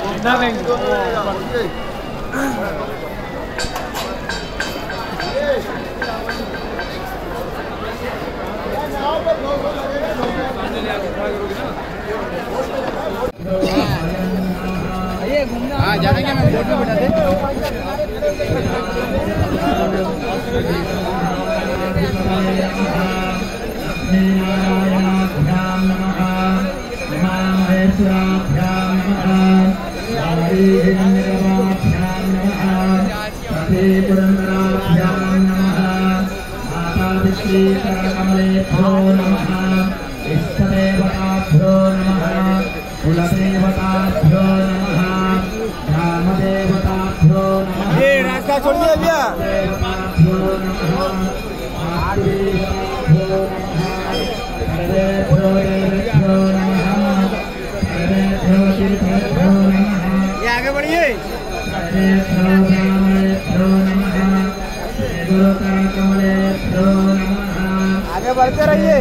हाँ जाने क्या मैं बोर्ड में बैठा थे। ये रास्ता छोड़िए भैया। ये आगे बढ़िए। आगे बढ़ते रहिए।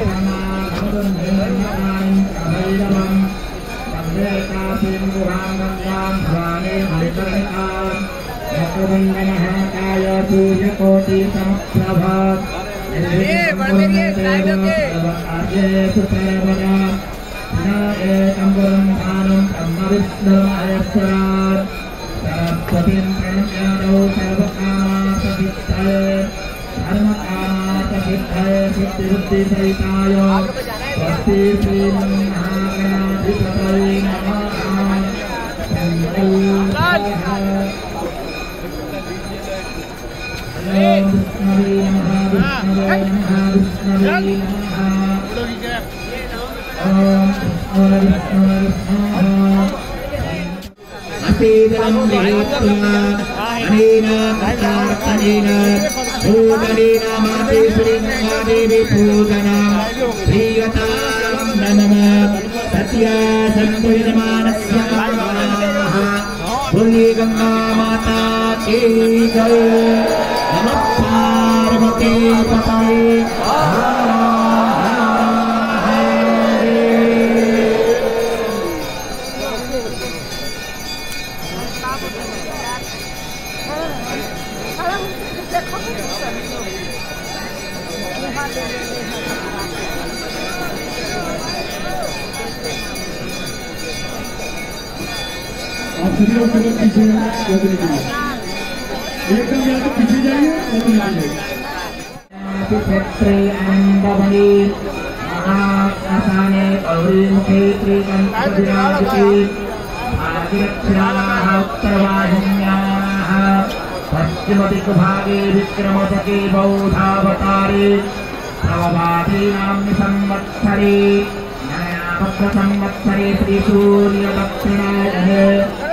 गंगा माता की जय। नमः पार्वती पतये। आप सभी लोग पीछे एकदम या तो पीछे जाइए और तो जाइए। पश्चिम दिग्भागे विक्रमसके बौधावतारे प्रभातीनाम्नि संवत्सरे नया संवत्सरे त्रिसूर्य दक्षिणायने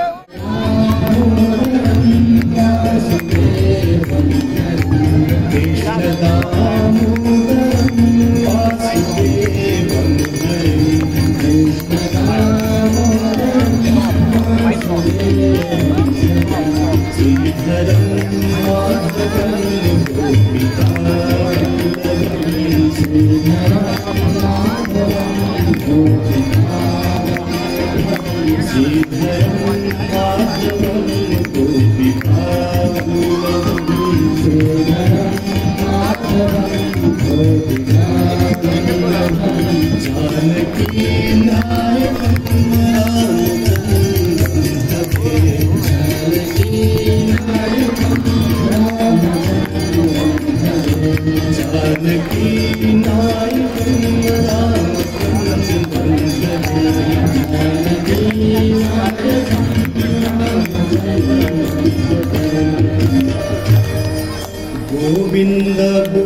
गोविंद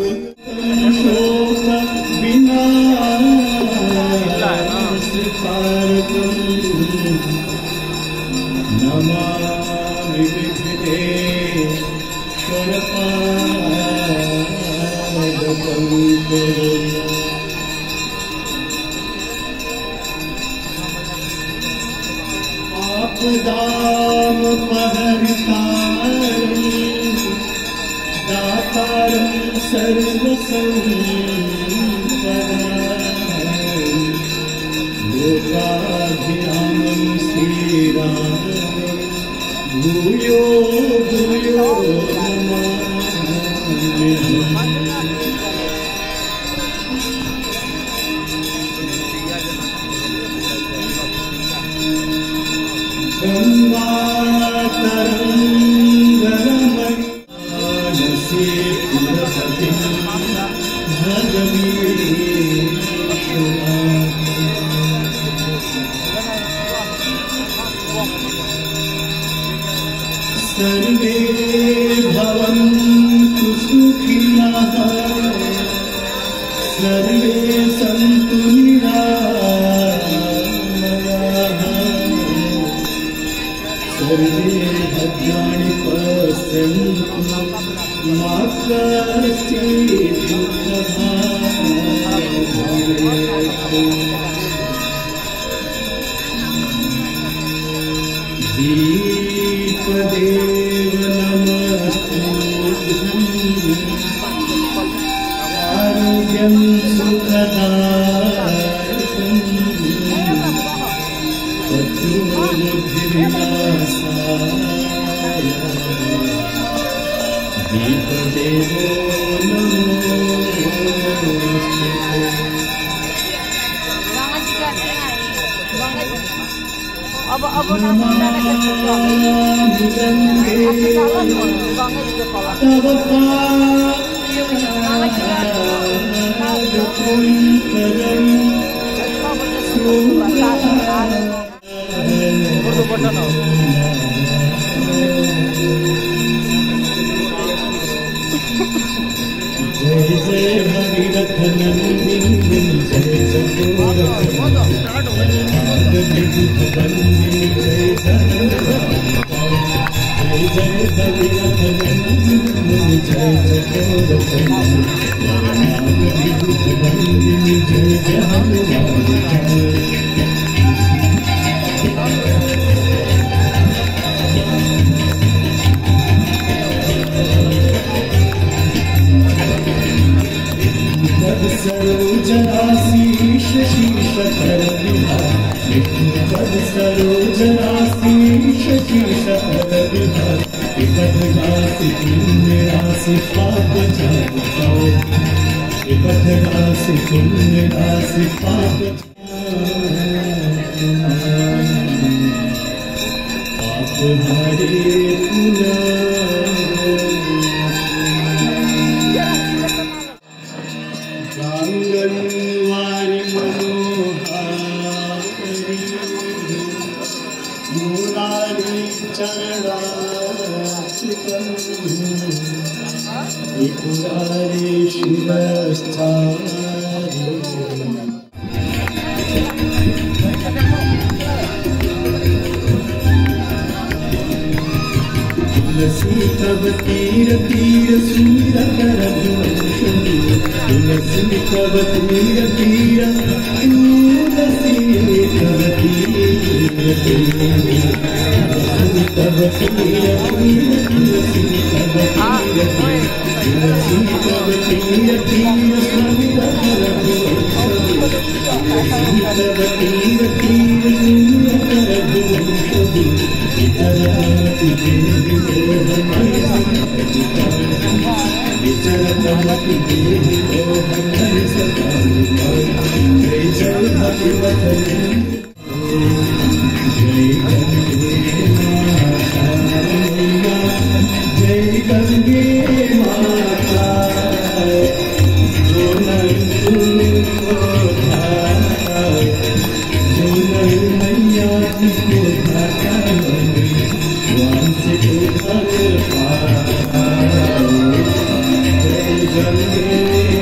बिना नमामि विघ्नेश्वर आपदाम पहरतारं दातारं सर्वसंपदां लोकाभिरामं श्रीरामं भूयो भूयो गंगा तरंगरमणि मानसे पुरपति सर्वे भवन्तु सुखिनः सर्वे सन्तु निरामयाः सर्वे भद्राणि पश्यन्तु मा कश्चित् दुःखभाग् भवेत्। दीपदेव नमस्तुभ्यं आरोग्यं सुखदायकं शत्रुबुद्धिविनाशाय दीपदेवो नमोस्तुते। अब नमामि गंगे तव पादपङ्कजं जय जय भगीरथ नंदिनी जय सरोजराशीष शीर्षकर विहार सरोजराशीष शीर्षकर विहार विपदगासी पुण्य राशि पाप जाओ विपदगासी पुण्य राशि पाप पाप हरे गांगनवारी मनोहारी मुरारी चरणाचितं त्रिपुरारी शिरस्थारी तुलसी तब तीर तीर सुमिर कर तुलसी तब तीर तीर तुलसी तब तीर तब तीर तुलसी तब तीर तीर सुमिर कर तुलसी तब तीर तीर सुमिर कर विचरतमति देहि मोहन सदा जय जय भगवत जय गंगे माता जो मैया को धाता से जय गंगे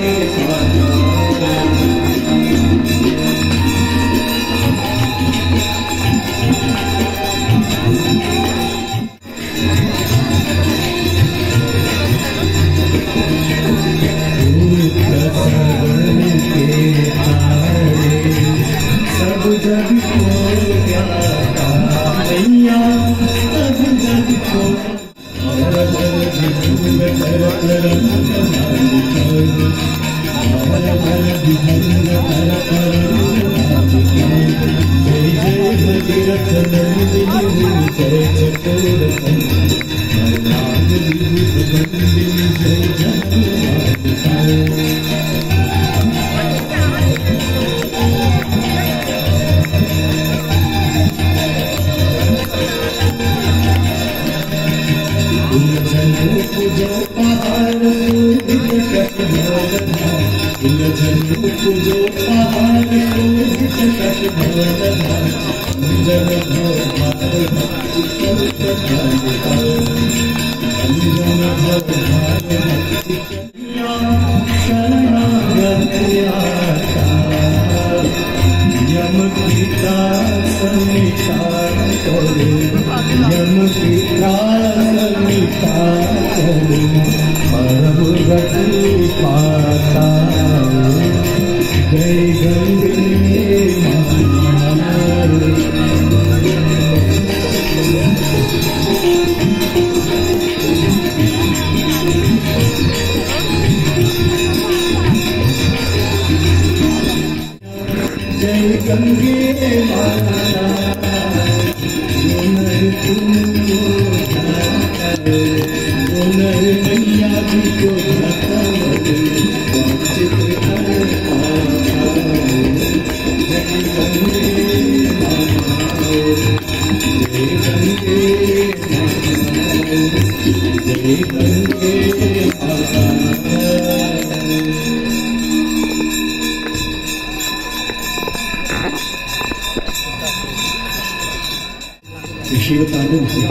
सब जग खोल गया मैया सब जग खोल जय जय भगीरथ नंदिनी जय चकोर जो पहाड़ को विकट भवधार अंजन भवधार भक्ति संतधार अंजन भवधार भक्ति शरणागत्या यम पिता समितार करे यम पिता समितार करे परम गति पाता जय गंगे माता जय गंगे माता मैया जी को शिव तांडव से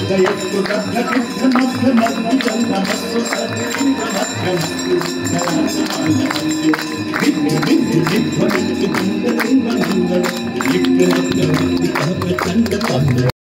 जयस्तु तद्धकिद्धमद्धमद्धचन्दमस्तु सद्धिन्दमद्धमस्तु नयासमानमस्तु विघ्न विघ्न विघ्न विघ्न मंगल मंगल